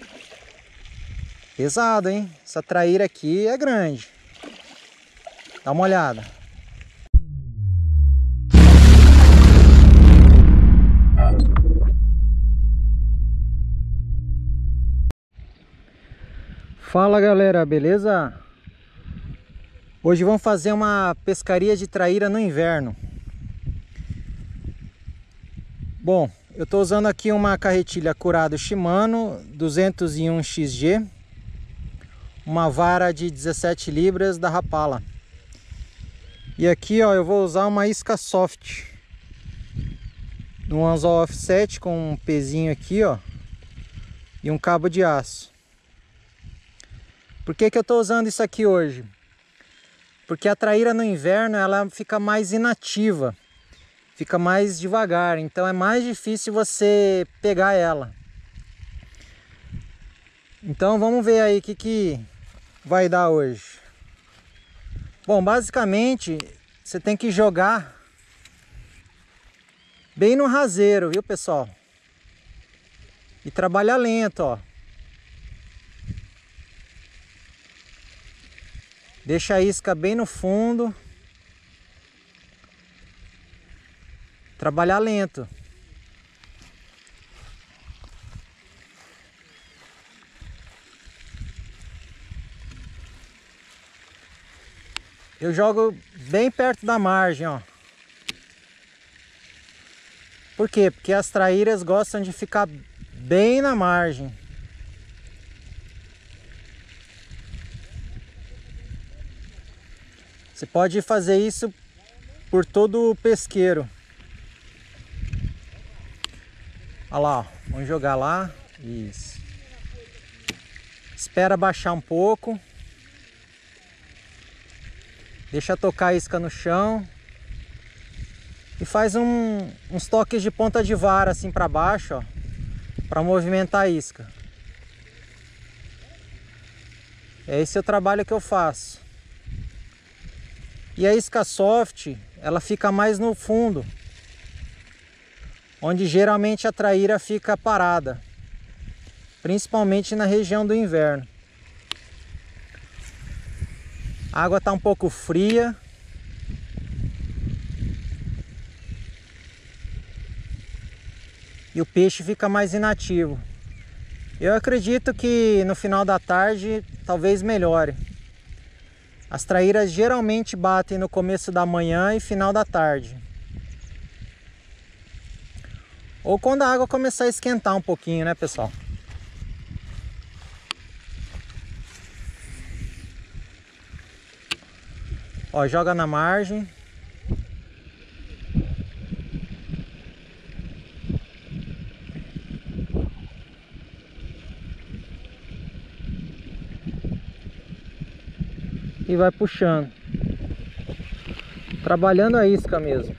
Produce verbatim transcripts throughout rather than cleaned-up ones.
Pesado, hein? Essa traíra aqui é grande. Dá uma olhada. Fala galera, beleza? Hoje vamos fazer uma pescaria de traíra no inverno. Bom, eu estou usando aqui uma carretilha Curado Shimano duzentos e um X G, uma vara de dezessete libras da Rapala. E aqui ó, eu vou usar uma isca soft, um anzol offset com um pezinho aqui ó, e um cabo de aço. Por que que eu estou usando isso aqui hoje? Porque a traíra no inverno ela fica mais inativa, fica mais devagar, então é mais difícil você pegar ela. Então vamos ver aí o que que vai dar hoje. Bom, basicamente você tem que jogar bem no raseiro, viu pessoal? E trabalhar lento, ó. Deixa a isca bem no fundo. Trabalhar lento. Eu jogo bem perto da margem, ó. Por quê? Porque as traíras gostam de ficar bem na margem. Você pode fazer isso por todo o pesqueiro. Olha lá, ó. Vamos jogar lá. Isso. Espera baixar um pouco. Deixa tocar a isca no chão. E faz um, uns toques de ponta de vara assim para baixo, ó, para movimentar a isca. É esse o trabalho que eu faço. E a isca soft, ela fica mais no fundo, onde geralmente a traíra fica parada, principalmente na região do inverno. A água está um pouco fria. E o peixe fica mais inativo. Eu acredito que no final da tarde talvez melhore. As traíras geralmente batem no começo da manhã e final da tarde. Ou quando a água começar a esquentar um pouquinho, né, pessoal? Ó, joga na margem. E vai puxando, trabalhando a isca mesmo.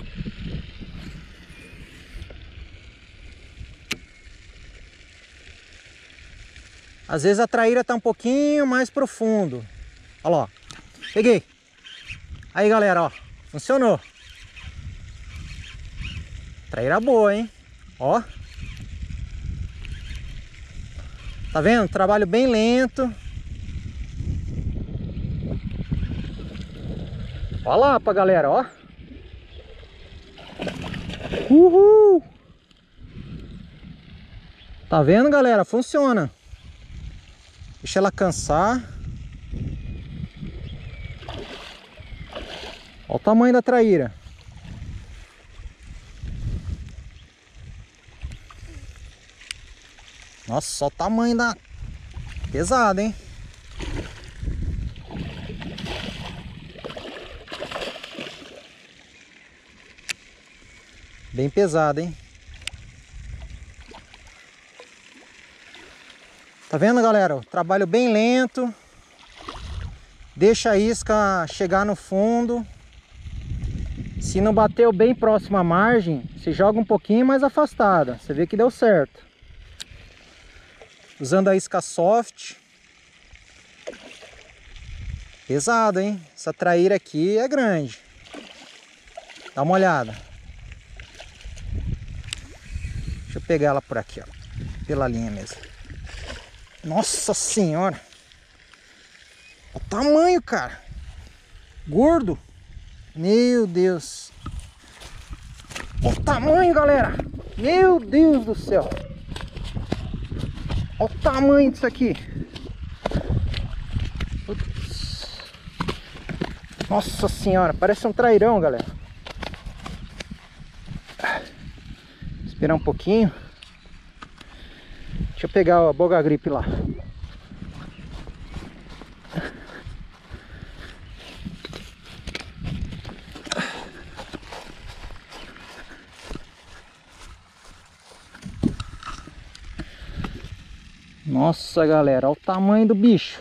Às vezes a traíra tá um pouquinho mais profundo. Olha lá, ó. Peguei. Aí galera, ó, funcionou. Traíra boa, hein? Ó. Tá vendo? Trabalho bem lento. Olha lá pra galera, ó. Uhul! Tá vendo, galera? Funciona. Deixa ela cansar. Olha o tamanho da traíra. Nossa, olha o tamanho da... Pesado, hein? Bem pesado, hein? Tá vendo, galera? Trabalho bem lento. Deixa a isca chegar no fundo. Se não bateu bem próximo à margem, você joga um pouquinho mais afastada. Você vê que deu certo. Usando a isca soft. Pesado, hein? Essa traíra aqui é grande. Dá uma olhada. Deixa eu pegar ela por aqui, ó. Pela linha mesmo. Nossa senhora. Olha o tamanho, cara. Gordo. Meu Deus. Olha o tamanho, galera. Meu Deus do céu. Olha o tamanho disso aqui. Putz. Nossa senhora, parece um trairão, galera. Esperar um pouquinho. Deixa eu pegar a boga gripe lá. Nossa, galera, olha o tamanho do bicho.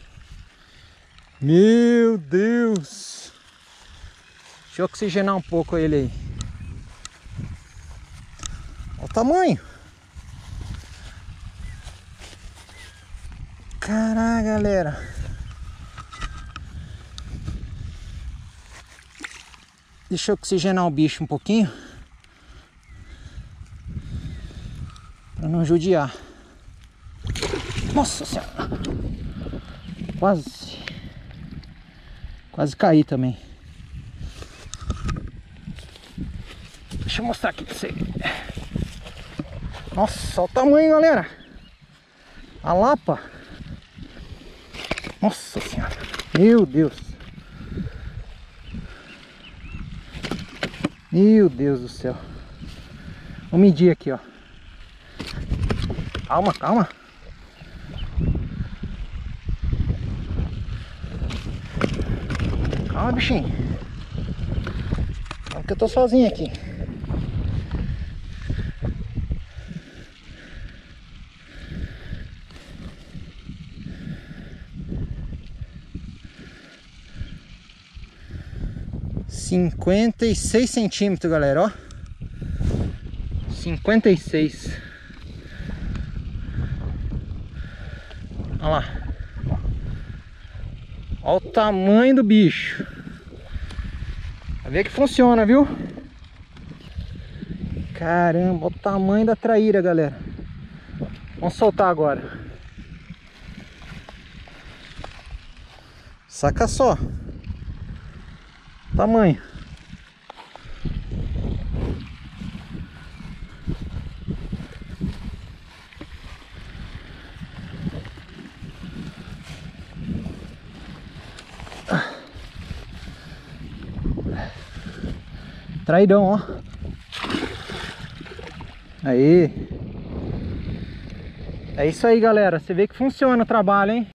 Meu Deus. Deixa eu oxigenar um pouco ele aí. Olha o tamanho. Caraca, galera. Deixa eu oxigenar o bicho um pouquinho, para não judiar. Nossa senhora. Quase. Quase caí também. Deixa eu mostrar aqui pra você. Nossa, olha o tamanho, galera. A lapa. Nossa senhora. Meu Deus. Meu Deus do céu. Vou medir aqui, ó. Calma, calma. Calma, bichinho. Calma que eu tô sozinho aqui. cinquenta e seis centímetros, galera, ó. cinquenta e seis. Olha lá. Olha o tamanho do bicho. Vai ver que funciona, viu? Caramba, olha o tamanho da traíra, galera. Vamos soltar agora. Saca só. Tamanho. Traidão, ó. Aí. É isso aí, galera. Você vê que funciona o trabalho, hein?